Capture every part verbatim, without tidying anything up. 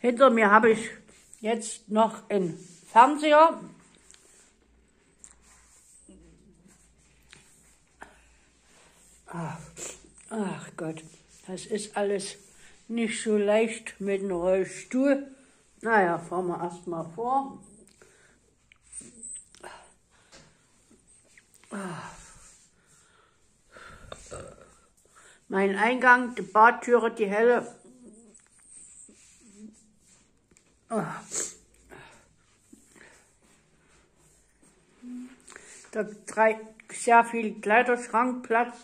Hinter mir habe ich jetzt noch einen Fernseher. Ach, ach Gott, das ist alles nicht so leicht mit dem Rollstuhl. Naja, fahren wir erstmal vor. Mein Eingang, die Badtüre, die helle. Da drei, sehr viel Kleiderschrankplatz.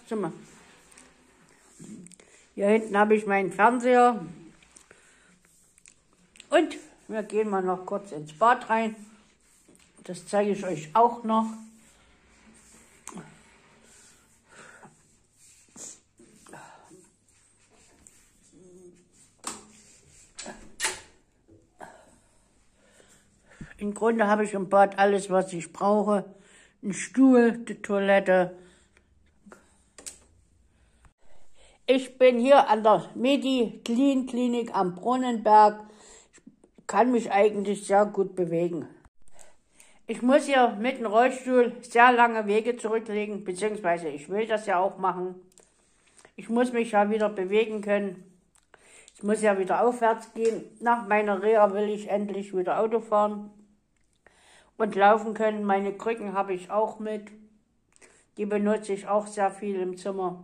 Hier hinten habe ich meinen Fernseher. Und wir gehen mal noch kurz ins Bad rein. Das zeige ich euch auch noch. Im Grunde habe ich im Bad alles, was ich brauche. Ein Stuhl, die Toilette. Ich bin hier an der Medi-Clean Klinik am Brunnenberg. Ich kann mich eigentlich sehr gut bewegen. Ich muss hier mit dem Rollstuhl sehr lange Wege zurücklegen, beziehungsweise ich will das ja auch machen. Ich muss mich ja wieder bewegen können. Ich muss ja wieder aufwärts gehen. Nach meiner Reha will ich endlich wieder Auto fahren und laufen können. Meine Krücken habe ich auch mit. Die benutze ich auch sehr viel im Zimmer.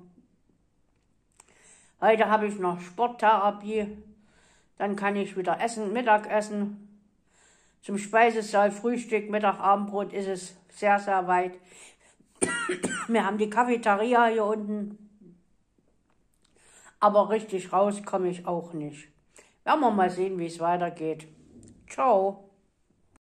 Heute habe ich noch Sporttherapie. Dann kann ich wieder essen, Mittag essen. Zum Speisesaal, Frühstück, Mittag, Abendbrot ist es sehr, sehr weit. Wir haben die Cafeteria hier unten. Aber richtig raus komme ich auch nicht. Werden wir mal sehen, wie es weitergeht. Ciao.